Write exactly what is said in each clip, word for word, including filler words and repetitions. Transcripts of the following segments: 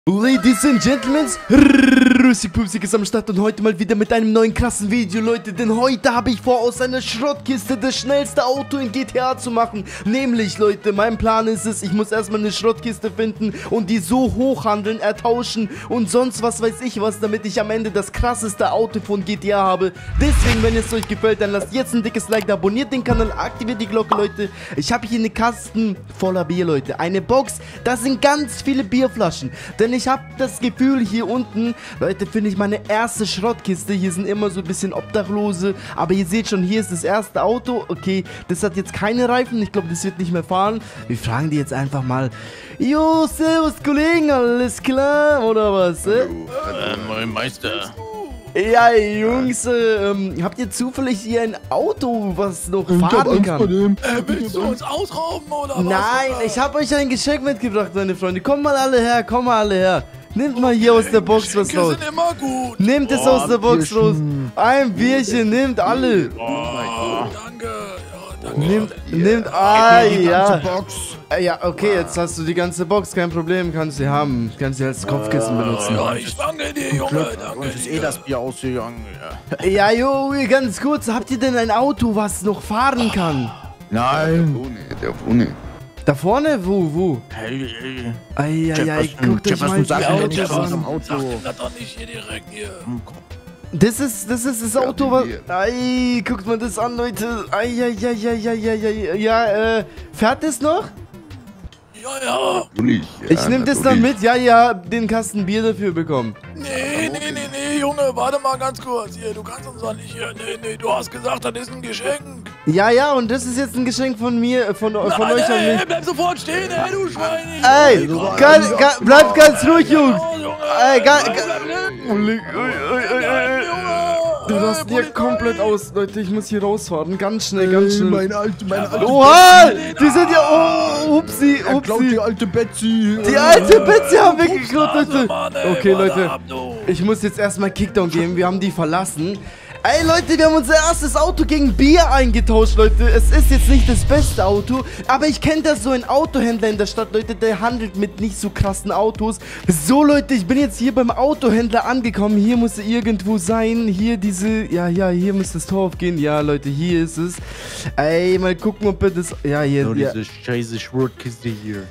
Ladies and Gentlemen, Rüssig Pupsig ist am Start und heute mal wieder mit einem neuen krassen Video, Leute. Denn heute habe ich vor, aus einer Schrottkiste das schnellste Auto in G T A zu machen. Nämlich, Leute, mein Plan ist es, ich muss erstmal eine Schrottkiste finden und die so hochhandeln, ertauschen und sonst was weiß ich was, damit ich am Ende das krasseste Auto von G T A habe. Deswegen, wenn es euch gefällt, dann lasst jetzt ein dickes Like da, abonniert den Kanal, aktiviert die Glocke, Leute. Ich habe hier eine Kasten voller Bier, Leute. Eine Box, da sind ganz viele Bierflaschen. Denn ich habe das Gefühl, hier unten, Leute, finde ich meine erste Schrottkiste. Hier sind immer so ein bisschen Obdachlose. Aber ihr seht schon, hier ist das erste Auto. Okay, das hat jetzt keine Reifen. Ich glaube, das wird nicht mehr fahren. Wir fragen die jetzt einfach mal. Jo, servus, Kollegen, alles klar? Oder was? Äh? Äh, mein Meister. Ja, Jungs, ähm, habt ihr zufällig hier ein Auto, was noch fahren kann? Äh, willst du uns ausrauben oder was? Nein, ich habe euch ein Geschenk mitgebracht, meine Freunde. Kommt mal alle her, kommt mal alle her. Nehmt mal hier aus der Box was raus. sind immer gut. Nehmt es aus der Box raus. Ein Bierchen, nehmt alle. Oh, danke. Ja, danke. Nehmt, nehmt, ah, ja. Box. Ja, okay, jetzt hast du die ganze Box, kein Problem, kannst du haben. Kannst du als Kopfkissen benutzen. Ja, ich danke dir, Junge. Danke Und ist dir. eh das Bier ausgegangen. Ja, Ja. jo, ganz kurz, habt ihr denn ein Auto, was noch fahren kann? Nein. Der Bruni. Da vorne? Wo, wo? Hey, hey. Eieiei, guckt euch mal die sagt Ja, mir Autos nicht was an. am Auto. Sag ihm das doch nicht hier direkt hier. Das ist, das ist das Auto, was... Bier. Ei, guckt mal das an, Leute. Eieieiei, ja, äh, fährt das noch? Ja, ja. Bruni. Ich nehme das dann mit, ja, ja, den Kasten Bier dafür bekommen. Nee, nee, nee, nee, Junge, warte mal ganz kurz. Hier, du kannst uns doch nicht hier. Nee, nee, du hast gesagt, das ist ein Geschenk. Ja, ja, und das ist jetzt ein Geschenk von mir, äh, von, von Nein, euch an ey, mich. bleib sofort stehen, ey, du Schwein. Ey, ganz, ganz, bleibt ganz ruhig, Jungs. Junge. Ey, ga- Bleib, ga- bleib, bleib. Ui, ui, ui, ui, ui. Du rast hier komplett aus, Leute. Ich muss hier rausfahren. Ganz schnell, ganz schnell. Meine alte, meine alte Oha! Die sind ja. Oh, upsi, Er klaut upsi. die alte Betsy. Die alte Betsy haben wir geklaut, Nase, Leute. Mann, ey, Okay, warte Leute. ab, du. Ich muss jetzt erstmal Kickdown geben. Wir haben die verlassen. Ey, Leute, wir haben unser erstes Auto gegen Bier eingetauscht, Leute. Es ist jetzt nicht das beste Auto, aber ich kenne da so einen Autohändler in der Stadt, Leute, der handelt mit nicht so krassen Autos. So, Leute, ich bin jetzt hier beim Autohändler angekommen. Hier muss er irgendwo sein. Hier diese, ja, ja, hier müsste das Tor aufgehen. Ja, Leute, hier ist es. Ey, mal gucken, ob er das, ja, hier, So ja. diese scheiße Schrottkiste hier.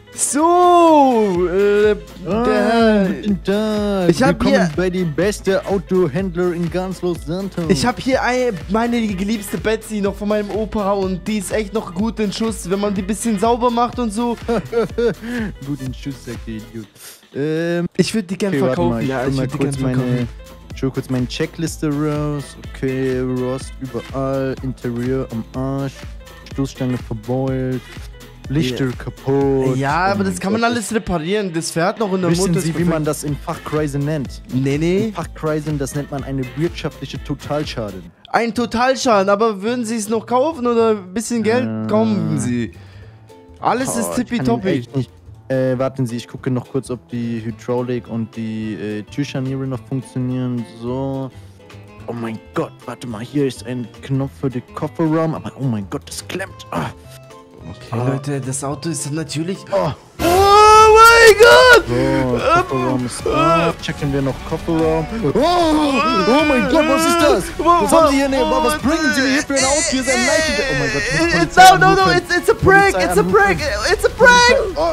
So, äh, der, Guten Tag. Ich hab Willkommen hier- bei dem besten Autohändler in ganz Los Santos. ich habe hier ein, meine geliebste Betsy noch von meinem Opa und die ist echt noch gut in Schuss, wenn man die ein bisschen sauber macht und so. gut in Schuss, sagt der Idiot. Ähm, Ich würde die gern okay, warte verkaufen. mal, ich Ja, hol ich mal würde die gern kurz meine, verkaufen. ich hol kurz meine Checkliste raus. Okay, Rost überall, Interieur am Arsch, Stoßstange verbeult, Lichter kaputt. Ja, Oh aber das mein kann man Gott, alles reparieren. Das fährt noch in der Wissen Mutter. Sie, wie man das in Fachkreisen nennt? Nee, In nee. Fachkreisen, das nennt man eine wirtschaftliche Totalschaden. Ein Totalschaden, aber würden Sie es noch kaufen oder ein bisschen Geld? Äh. Kommen Sie. Alles ist Oh, ich kann tippitoppi. echt nicht- Äh, warten Sie, ich gucke noch kurz, ob die Hydraulik und die äh, Türscharniere noch funktionieren. So. Oh mein Gott, warte mal, hier ist ein Knopf für den Kofferraum, aber oh mein Gott, das klemmt. Ah. Okay, Leute, das Auto ist natürlich... Oh. Oh mein Gott! So, Kofferraum ist da. Checken wir noch Kofferraum. Oh, oh mein Gott, was ist das? Was haben Sie hier? Nee, was bringen Sie mir hier für ein Auto? Hier ist ein Leichen. Oh mein Gott, ich muss It's, Polizei no, no, no, anrufen. it's, it's a prank, Polizei it's a anrufen. prank, it's a prank!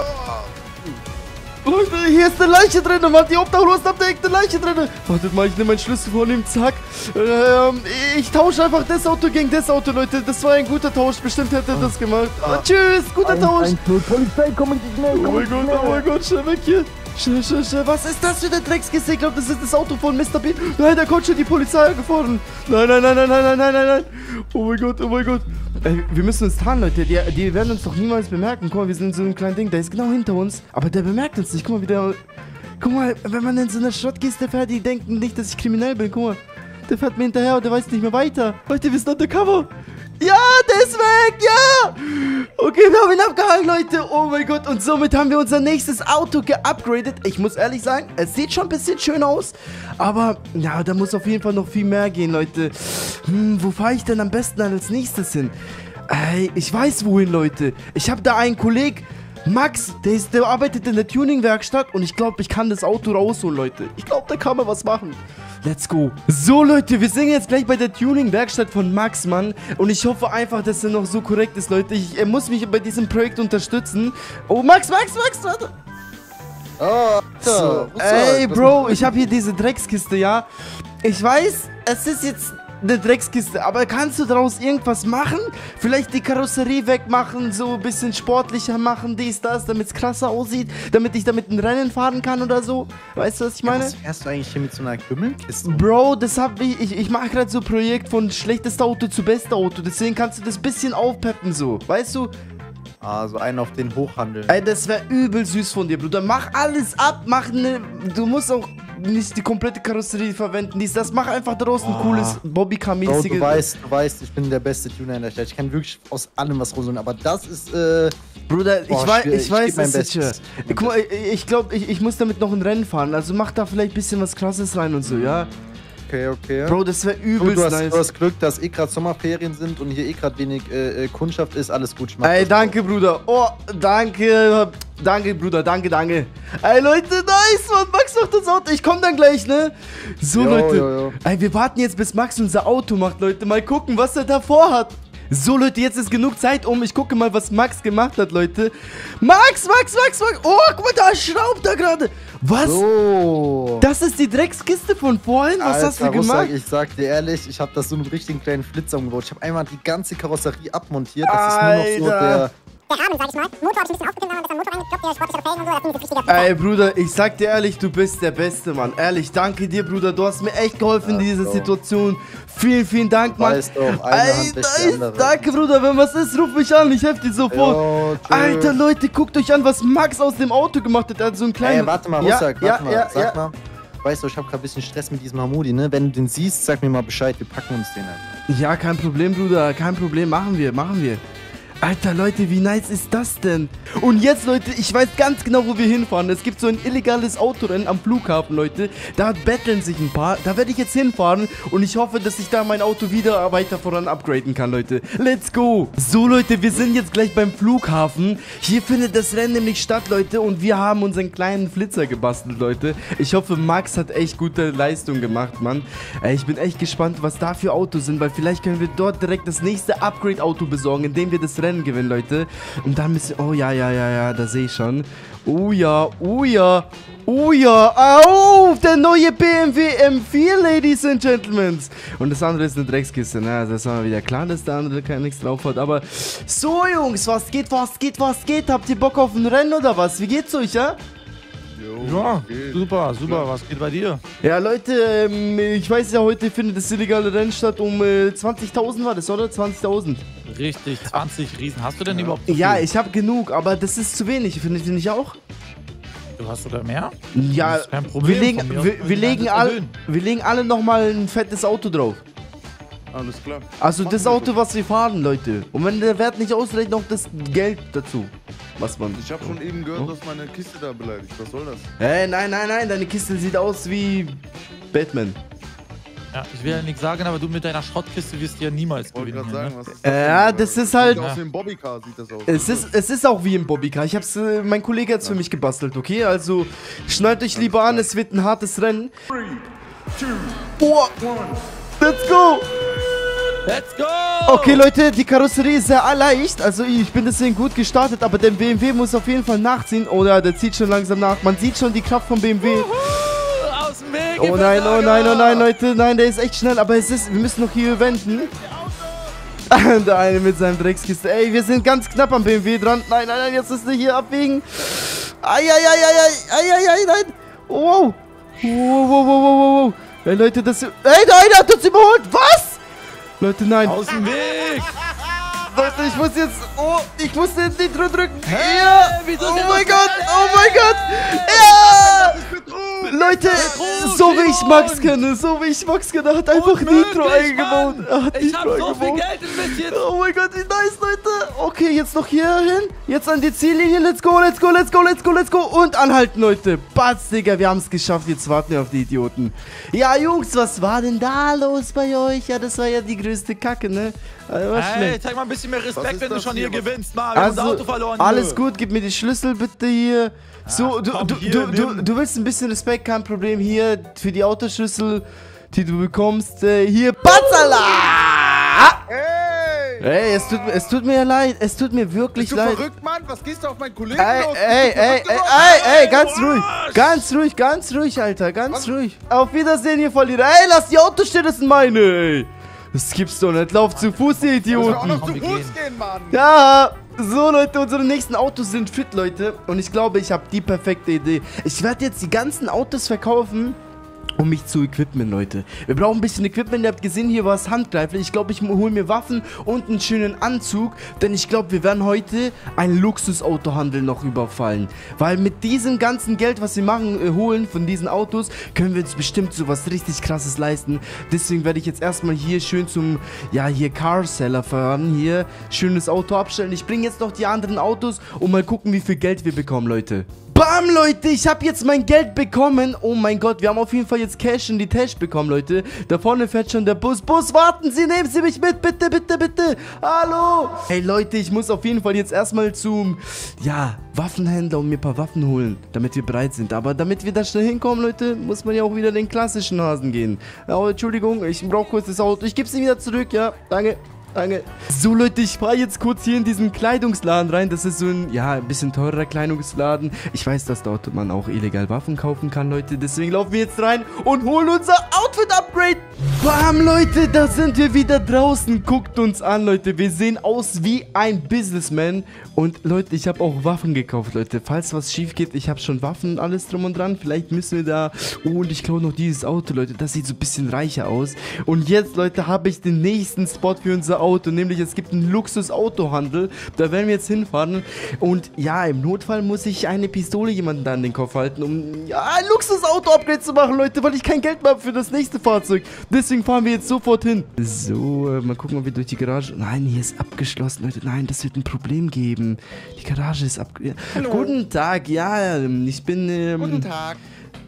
Leute, hier ist eine Leiche drin, Mann, die Obdachlosen haben da eine Leiche drin. Wartet mal, ich nehme meinen Schlüssel von ihm, zack. Ähm, ich tausche einfach das Auto gegen das Auto, Leute. Das war ein guter Tausch, bestimmt hätte er das gemacht. Ah, tschüss, guter Ein- Tausch. ein Knut. Polizei, kommen Sie schnell, Oh kommen mein Sie Gott, schnell. oh mein Gott, schnell weg hier. Schnell, schnell, schnell. Was ist das für eine Dreckskiste? Ich glaube, das ist das Auto von Mister Bean. Nein, da kommt schon die Polizei angefahren. Nein, nein, nein, nein, nein, nein, nein, nein, nein. Oh mein Gott, oh mein Gott. Ey, wir müssen uns tarnen, Leute. Die, die werden uns doch niemals bemerken. Guck mal, wir sind in so einem kleinen Ding. Der ist genau hinter uns. Aber der bemerkt uns nicht. Guck mal, wie der... Guck mal, wenn man in so einer Schrottkiste fährt, die denken nicht, dass ich kriminell bin. Guck mal, der fährt mir hinterher und der weiß nicht mehr weiter. Leute, wir sind undercover. Ja, der ist weg, ja. Okay, wir haben ihn abgehangen, Leute. Oh mein Gott, und somit haben wir unser nächstes Auto geupgradet. Ich muss ehrlich sagen, es sieht schon ein bisschen schön aus. Aber, ja, da muss auf jeden Fall noch viel mehr gehen, Leute. Hm, wo fahre ich denn am besten als nächstes hin? Ey, ich weiß wohin, Leute. Ich habe da einen Kollegen. Max, der, ist, der arbeitet in der Tuning-Werkstatt und ich glaube, ich kann das Auto rausholen, Leute. Ich glaube, da kann man was machen. Let's go. So, Leute, wir sind jetzt gleich bei der Tuning-Werkstatt von Max, Mann. Und ich hoffe einfach, dass er noch so korrekt ist, Leute. Ich, er muss mich bei diesem Projekt unterstützen. Oh, Max, Max, Max, warte. Oh, so, ey, Bro, ich habe hier diese Dreckskiste, ja. Ich weiß, es ist jetzt eine Dreckskiste, aber kannst du daraus irgendwas machen? Vielleicht die Karosserie wegmachen, so ein bisschen sportlicher machen, dies, das, damit es krasser aussieht, damit ich damit ein Rennen fahren kann oder so. Weißt du, was ich meine? Ja, was fährst du eigentlich hier mit so einer Kümmelkiste? Bro, das hab ich, ich, ich mache gerade so ein Projekt von schlechtestes Auto zu bestes Auto, deswegen kannst du das bisschen aufpeppen so, weißt du? Ah, so einen auf den Hochhandel. Ey, das wäre übel süß von dir, Bruder. Mach alles ab, mach ne, du musst auch nicht die komplette Karosserie verwenden, dies, das, mach einfach daraus ein Oh. cooles Bobbycar-mäßiges. Du weißt, du weißt, ich bin der beste Tuner in der Stadt. Ich kann wirklich aus allem was rausholen, aber das ist, äh... Bruder, ich, Boah, wei schwierig. ich weiß, Ich geb mein es ist Bestes. schwer. Guck mal, ich, ich glaube, ich, ich muss damit noch ein Rennen fahren, also mach da vielleicht ein bisschen was Krasses rein und so, ja? Okay, okay. Bro, das wäre Du, übelst du, hast, nice. du hast Glück, dass eh gerade Sommerferien sind und hier eh gerade wenig äh, äh, Kundschaft ist. Alles gut, ich mach Ey, das. danke, Bruder. Oh, danke. Danke, Bruder. Danke, danke. Ey, Leute, nice, Mann. Max macht das Auto. Ich komm dann gleich, ne? So, Jo, Leute. jo, jo. Ey, wir warten jetzt, bis Max unser Auto macht, Leute. Mal gucken, was er davor hat. So, Leute, jetzt ist genug Zeit um. Ich gucke mal, was Max gemacht hat, Leute. Max, Max, Max, Max. Oh, guck mal, da schraubt er gerade. Was? So. Das ist die Dreckskiste von vorhin? Was Alter, hast du Russak, gemacht? ich sag dir ehrlich, ich habe das so einen richtigen kleinen Flitzer umgebaut. Ich habe einmal die ganze Karosserie abmontiert. Das ist nur noch so Alter. der... Der Rahmen, sag ich mal. Motor hab ich ein bisschen aufgepimpt, haben wir das am Motor reingekloppt, der sportlichere Felgen und so, das ist ein richtiger... Ey, Bruder, ich sag dir ehrlich, du bist der Beste, Mann. Ehrlich, danke dir, Bruder. Du hast mir echt geholfen in Ja, dieser so. Situation. Vielen, vielen Dank, Mann. Weißt doch, eine Ey, Hand wäscht die nice. andere. Danke, Bruder. Wenn was ist, ruf mich an. Ich helfe dir sofort. Jo, tschüss. Alter, Leute, guckt euch an, was Max aus dem Auto gemacht hat. Er hat so einen kleinen... Ey, warte mal, ja, Russak, ja, warte mal, ja, sag ja. mal. Weißt du, ich habe gerade ein bisschen Stress mit diesem Hamudi, ne? Wenn du den siehst, sag mir mal Bescheid, wir packen uns den einfach. Ja, kein Problem, Bruder. Kein Problem. Machen wir, machen wir. Alter, Leute, wie nice ist das denn? Und jetzt, Leute, ich weiß ganz genau, wo wir hinfahren. Es gibt so ein illegales Autorennen am Flughafen, Leute. Da betteln sich ein paar. Da werde ich jetzt hinfahren und ich hoffe, dass ich da mein Auto wieder weiter voran upgraden kann, Leute. Let's go! So, Leute, wir sind jetzt gleich beim Flughafen. Hier findet das Rennen nämlich statt, Leute. Und wir haben unseren kleinen Flitzer gebastelt, Leute. Ich hoffe, Max hat echt gute Leistung gemacht, Mann. Ey, ich bin echt gespannt, was da für Autos sind, weil vielleicht können wir dort direkt das nächste Upgrade-Auto besorgen, indem wir das Rennen gewinnen, Leute. Und dann müssen... Oh, ja, ja, ja, ja, da sehe ich schon. Oh ja, oh ja, oh ja. Au, der neue B M W M vier, Ladies and Gentlemen. Und das andere ist eine Dreckskiste, ne? Also das war mal wieder klar, dass der andere kein nichts drauf hat. Aber so, Jungs, was geht, was geht, was geht? Habt ihr Bock auf ein Rennen oder was? Wie geht's euch, ja? Ja, super, super. Was geht bei dir? Ja, Leute, ähm, ich weiß ja, heute findet das illegale Rennen statt. Um äh, zwanzigtausend war das, oder? zwanzigtausend. Richtig, zwanzig Riesen. Hast du denn überhaupt so Ja, viel? ich habe genug, aber das ist zu wenig. Findet ihr nicht auch? Du hast sogar mehr? Ja, Das ist kein Problem. wir legen, Von mir aus wir, können wir, wir legen das all, erhöhen. wir legen alle nochmal ein fettes Auto drauf. Alles klar. Also Machen das wir Auto, so. was wir fahren, Leute. Und wenn der Wert nicht ausreicht, noch das Geld dazu. Was man... Ich habe schon eben gehört, dass meine Kiste da beleidigt. Was soll das? Hey, nein, nein, nein, deine Kiste sieht aus wie Batman. Ja, ich will ja nichts sagen, aber du mit deiner Schrottkiste wirst ja niemals Ich wollte gewinnen. gerade Hier, sagen, ne? was ist das? Äh, ja, denn? das ist halt- Sieht aus wie ein Bobbycar sieht das aus. Es ist, es ist auch wie im Bobbycar. Ich hab's, äh, mein Kollege hat's für mich gebastelt, okay? Also schnallt euch lieber an, es wird ein hartes Rennen. Boah. Let's go! Let's go! Okay, Leute, die Karosserie ist sehr leicht. Also ich bin deswegen gut gestartet, aber der B M W muss auf jeden Fall nachziehen. Oder der zieht schon langsam nach. Man sieht schon die Kraft vom B M W. Aus dem Weg! Oh nein, oh nein, oh nein, Leute. Nein, der ist echt schnell, aber es ist, wir müssen noch hier wenden. Der eine mit seinem Dreckskiste. Ey, wir sind ganz knapp am B M W dran. Nein, nein, nein, jetzt ist er hier abbiegen. Eieieiei, nein. Oh, wow. Wow, wow, wow, wow, wow. Ey, Leute, das... Ey, der eine hat uns überholt. Was? Leute, nein. Aus dem Weg! Leute, ich muss jetzt... Oh, ich muss den Nitro drücken. Hä? Ja. Wieso Oh denn mein das Gott, denn? oh mein Gott. Ja. Leute, So wie ich Max Simon. kenne, so wie ich Max kenne, er hat einfach Unmöglich, Nitro eingebaut. Mann. Er hat Ich Nitro hab so viel eingebaut. Geld investiert. Oh mein Gott, wie nice, Leute. Okay, jetzt noch hier hin. Jetzt an die Ziellinie. Let's go, let's go, let's go, let's go, let's go. Und anhalten, Leute. Batz, Digga, wir haben es geschafft. Jetzt warten wir auf die Idioten. Ja, Jungs, was war denn da los bei euch? Ja, das war ja die größte Kacke, ne? Also, war Hey, schlecht. zeig mal ein bisschen mehr Was Respekt, ist wenn du das schon hier? hier Was- gewinnst. Mann, wir haben unser Auto verloren. alles Junge. gut, gib mir die Schlüssel bitte hier. So, Ach, du, komm, du, hier, du, du, nimm. du willst ein bisschen Respekt, kein Problem. Hier für die Autoschlüssel, die du bekommst. Äh, hier, Batzala! Ey! Ey, es tut, es tut mir leid, es tut mir wirklich Bist du leid. verrückt, Mann? Was gehst du auf meinen Kollegen Ey, los? ey, Bist du ey, verrückt ey, geworden? ey, ey, ganz Ey, ruhig, Arsch! ganz ruhig, ganz ruhig, Alter, ganz ruhig. Auf Wiedersehen, ihr Verlierer. Ey, lass die Autos stehen, das sind meine, ey. Das gibt's doch nicht, lauf zu Fuß, ihr Müssen wir auch Idioten. noch Komm, zu wir Fuß gehen. gehen, Mann. Ja, so Leute, unsere nächsten Autos sind fit, Leute. Und ich glaube, ich habe die perfekte Idee. Ich werde jetzt die ganzen Autos verkaufen, um mich zu equippen, Leute. Wir brauchen ein bisschen Equipment. Ihr habt gesehen, hier war es handgreiflich. Ich glaube, ich hole mir Waffen und einen schönen Anzug. Denn ich glaube, wir werden heute einen Luxusautohandel noch überfallen. Weil mit diesem ganzen Geld, was wir machen, äh, holen von diesen Autos, können wir uns bestimmt sowas richtig krasses leisten. Deswegen werde ich jetzt erstmal hier schön zum, ja, hier Car-Seller fahren. Hier schönes Auto abstellen. Ich bringe jetzt noch die anderen Autos und mal gucken, wie viel Geld wir bekommen, Leute. Bam, Leute, ich habe jetzt mein Geld bekommen. Oh mein Gott, wir haben auf jeden Fall jetzt Cash in die Tasche bekommen, Leute. Da vorne fährt schon der Bus. Bus, warten Sie, nehmen Sie mich mit, bitte, bitte, bitte. Hallo. Hey, Leute, ich muss auf jeden Fall jetzt erstmal zum, ja, Waffenhändler und mir ein paar Waffen holen, damit wir bereit sind. Aber damit wir da schnell hinkommen, Leute, muss man ja auch wieder den klassischen Hasen gehen. Oh, Entschuldigung, ich brauche kurz das Auto. Ich gebe es Ihnen wieder zurück, ja, danke. Danke. So Leute, ich fahre jetzt kurz hier in diesen Kleidungsladen rein. Das ist so ein, ja, ein bisschen teurer Kleidungsladen. Ich weiß, dass dort man auch illegal Waffen kaufen kann, Leute. Deswegen laufen wir jetzt rein und holen unser Outfit-Upgrade. Bam, Leute, da sind wir wieder draußen. Guckt uns an, Leute. Wir sehen aus wie ein Businessman. Und Leute, ich habe auch Waffen gekauft, Leute. Falls was schief geht, ich habe schon Waffen, alles drum und dran. Vielleicht müssen wir da... Oh, und ich klaue noch dieses Auto, Leute. Das sieht so ein bisschen reicher aus. Und jetzt, Leute, habe ich den nächsten Spot für unser Auto. Nämlich, es gibt einen Luxus-Autohandel. Da werden wir jetzt hinfahren. Und ja, im Notfall muss ich eine Pistole jemanden da an den Kopf halten, um ja, ein Luxus-Auto-Upgrade zu machen, Leute. Weil ich kein Geld mehr habe für das nächste Fahrzeug. Deswegen fahren wir jetzt sofort hin. So, äh, mal gucken, ob wir durch die Garage... Nein, hier ist abgeschlossen, Leute. Nein, das wird ein Problem geben. Die Garage ist ab... Ja. Guten Tag, ja, ähm, ich bin... Ähm, Guten Tag.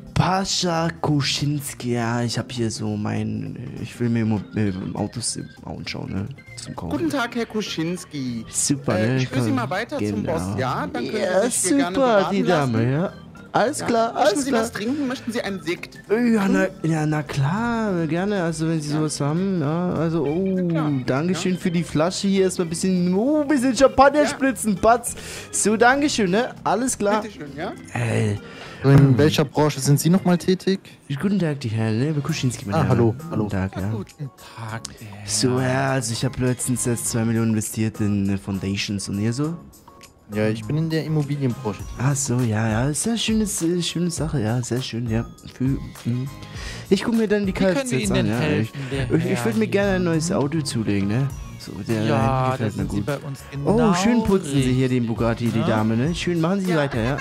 Pascha Kuschinski, ja, ich habe hier so mein... Ich will mir Mo äh, Autos im anschauen, ne, zum Kaufen. Guten Tag, Herr Kuschinski. Super, Äh, ne? ich führe Sie mal weiter zum Boss, ja? Dann können Ja, Sie sich hier gerne super, beraten die Dame, lassen. ja. Alles Ja. klar, Möchten alles Sie klar. was trinken? Möchten Sie einen Sekt? Ja na, ja, na klar, gerne, also wenn Sie sowas haben, ja, also, oh, klar, Dankeschön für die Flasche hier, erstmal ein bisschen, oh, ein bisschen Champagner Ja. spritzen, Patz. So, Dankeschön, ne, alles klar. Bitte schön, ja? Ey, In welcher Branche sind Sie nochmal tätig? guten Tag, die Herren, ne, Kuschinski, mein Ah, Name. hallo, hallo. Guten Tag, ja. Guten Tag, ey. So, ja, also ich habe letztens jetzt zwei Millionen investiert in äh, Foundations und ihr so? Ja, ich bin in der Immobilienbranche tätig. Ach so, ja, ja, sehr schönes, äh, schöne Sache, ja, sehr schön, ja. Für, mh. Ich gucke mir dann die können Kfz wir Ihnen an, denn ja. helfen, der ich ich, ich würde mir Herr gerne ein hier? neues Auto zulegen, ne? So, der Ja, gefällt das mir sind Sie gut. bei uns genau Oh, schön putzen Sie hier den richtig, Bugatti, die ne? Dame, ne? Schön, machen Sie weiter, ja?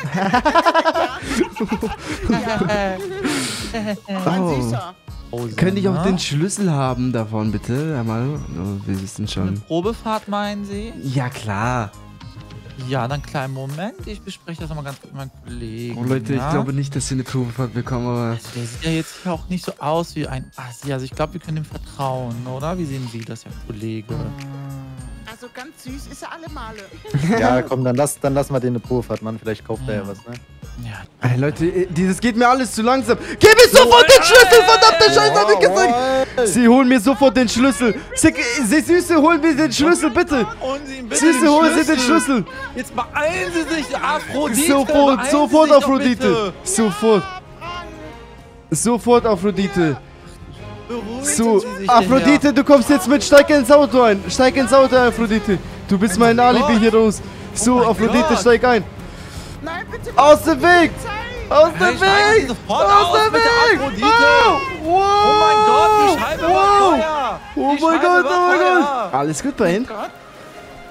Mein Oh. Süßer. Könnte ich auch ne? den Schlüssel haben davon, bitte? Einmal, oh, wir wissen Eine schon. Probefahrt, meinen Sie? Ja, klar. Ja, dann kleinen Moment. Ich bespreche das nochmal ganz mit meinem Kollegen. Oh, Leute, ja? ich glaube nicht, dass wir eine Probefahrt bekommen, aber... Also, der sieht ja jetzt hier auch nicht so aus wie ein Assi. Also ich glaube, wir können ihm vertrauen, oder? Wie sehen Sie das, Herr Kollege? Also ganz süß ist er alle Male. Ja, komm, dann, lass, dann lassen wir den eine Probefahrt, Mann. Vielleicht kauft er ja was, ne? Ja. Ey, Leute, äh, dieses geht mir alles zu langsam. Gib mir sofort den Schlüssel, verdammte Scheiße, hab ich gesagt. Sie holen mir sofort den Schlüssel. Sie, Sie Süße, holen mir den Schlüssel, bitte. Holen Sie ihm bitte Süße, den holen Sie den Schlüssel. Jetzt beeilen Sie sich, Aphrodite. Sofort, beeilen sofort, Sie sich doch Aphrodite. bitte. Sofort. Sofort, Aphrodite. Beruhigen So, Sie sich, Aphrodite, du kommst jetzt mit. Steig ins Auto ein. Steig ins Auto ein, Aphrodite. Du bist mein Alibi Gott. hier raus. So, Oh mein Aphrodite, Gott. steig ein. Nein, bitte. Aus dem Weg. Aus Hey, dem steigen Sie Weg. sofort Aus aus, dem bitte, Weg. Aphrodite. Wow. Wow. Oh mein Gott, die Scheibe war Wow. Feuer. Oh Die mein Scheibe Gott, war oh mein Feuer. Gott. Alles gut bei Ihnen? Gott.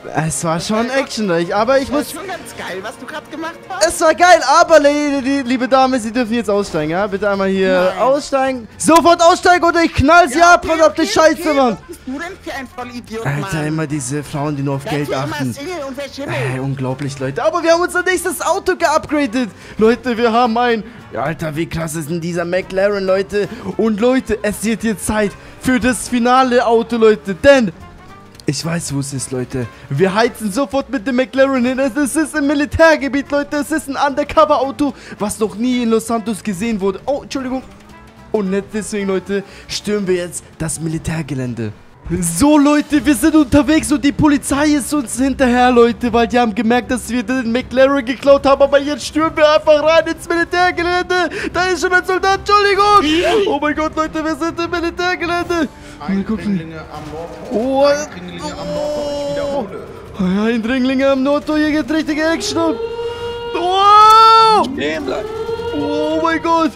Es war schon actionreich, aber ich Das muss... ist schon ganz geil, was du gerade gemacht hast. Es war geil, aber li- li- liebe Dame, Sie dürfen jetzt aussteigen, ja? Bitte einmal hier Nein. aussteigen. Sofort aussteigen oder ich knall Sie ab, verdammte Scheiße, Mann. Was bist du denn für ein Vollidiot, Alter, Mann? immer diese Frauen, die nur auf Bleib Geld für immer achten. Single und verschimmelt. Ey, unglaublich, Leute. Aber wir haben unser nächstes Auto geupgradet. Leute, wir haben ein... Alter, wie krass ist denn dieser McLaren, Leute? Und Leute, es wird jetzt Zeit für das finale Auto, Leute. Denn... Ich weiß, wo es ist, Leute. Wir heizen sofort mit dem McLaren hin. Es ist im Militärgebiet, Leute. Es ist ein Undercover-Auto, was noch nie in Los Santos gesehen wurde. Oh, Entschuldigung. Und nicht deswegen, Leute, stürmen wir jetzt das Militärgelände. So, Leute, wir sind unterwegs und die Polizei ist uns hinterher, Leute, weil die haben gemerkt, dass wir den McLaren geklaut haben. Aber jetzt stürmen wir einfach rein ins Militärgelände. Da ist schon ein Soldat, Entschuldigung. Oh mein Gott, Leute, wir sind im Militärgelände. Eindringlinge am Nordtor. Oh, Eindringlinge am Nordtor. Ich wiederhole. Eindringlinge am Nordtor, hier geht richtige Action ab. Wow! Stehen bleiben. Oh mein Gott!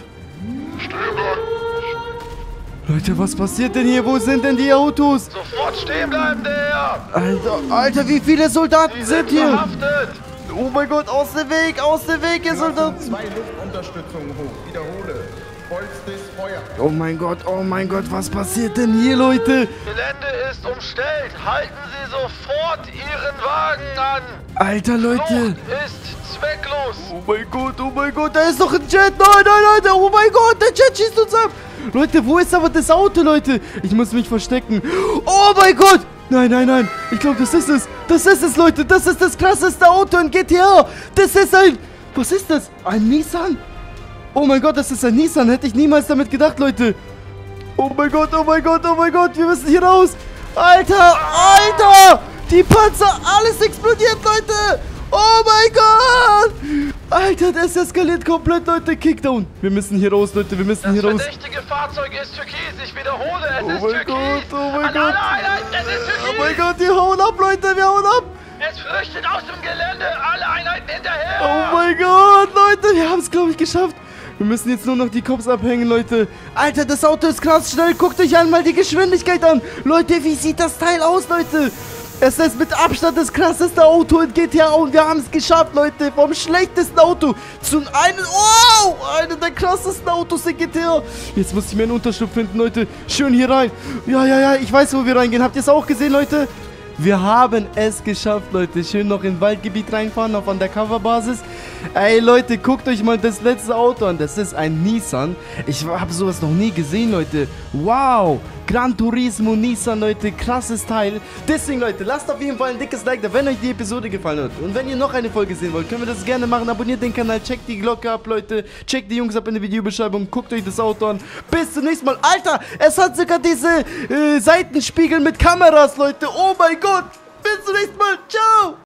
Leute, was passiert denn hier? Wo sind denn die Autos? Sofort stehen bleiben, der! Alter, Alter, wie viele Soldaten Sie sind sind hier? verhaftet! Oh mein Gott, aus dem Weg, aus dem Weg, ihr Soldaten! Zwei Luftunterstützungen hoch. Wiederhole. Vollstes Feuer. Oh mein Gott, oh mein Gott, was passiert denn hier, Leute? Gelände ist umstellt. Halten Sie sofort Ihren Wagen an! Alter, Leute! Flucht ist zwecklos! Oh mein Gott, oh mein Gott, da ist doch ein Jet! Nein, nein, nein, oh mein Gott, der Jet schießt uns ab! Leute, wo ist aber das Auto, Leute? Ich muss mich verstecken. Oh mein Gott! Nein, nein, nein. Ich glaube, das ist es. Das ist es, Leute. Das ist das krasseste Auto in G T A. Das ist ein... Was ist das? Ein Nissan? Oh mein Gott, das ist ein Nissan. Hätte ich niemals damit gedacht, Leute. Oh mein Gott, oh mein Gott, oh mein Gott. Wir müssen hier raus. Alter, Alter. Die Panzer, alles explodiert, Leute. Oh mein Gott. Alter, das eskaliert komplett, Leute. Kickdown. Wir müssen hier raus, Leute. Wir müssen Das hier raus. verdächtige Fahrzeug ist türkis. Ich wiederhole, es Oh ist mein türkis. Gott, oh mein An Gott. alle Einheiten, es ist Oh türkis. mein Gott, wir hauen ab, Leute. Wir hauen ab. Es flüchtet aus dem Gelände. Alle Einheiten hinterher. Oh mein Gott, Leute. Wir haben es, glaube ich, geschafft. Wir müssen jetzt nur noch die Cops abhängen, Leute. Alter, das Auto ist krass schnell. Guckt euch einmal die Geschwindigkeit an. Leute, wie sieht das Teil aus, Leute? Es ist mit Abstand das krasseste Auto in G T A und wir haben es geschafft, Leute. Vom schlechtesten Auto zu einem... Wow! Einer der krassesten Autos in G T A. Jetzt muss ich mir einen Unterschlupf finden, Leute. Schön hier rein. Ja, ja, ja. Ich weiß, wo wir reingehen. Habt ihr es auch gesehen, Leute? Wir haben es geschafft, Leute. Schön noch in Waldgebiet reinfahren, auf Undercover-Basis. Ey, Leute, guckt euch mal das letzte Auto an. Das ist ein Nissan. Ich habe sowas noch nie gesehen, Leute. Wow. Gran Turismo Nissan, Leute. Krasses Teil. Deswegen, Leute, lasst auf jeden Fall ein dickes Like da, wenn euch die Episode gefallen hat. Und wenn ihr noch eine Folge sehen wollt, können wir das gerne machen. Abonniert den Kanal, checkt die Glocke ab, Leute. Checkt die Jungs ab in der Videobeschreibung. Guckt euch das Auto an. Bis zum nächsten Mal. Alter, es hat sogar diese äh, Seitenspiegel mit Kameras, Leute. Oh mein Gott. Bis zum nächsten Mal. Ciao.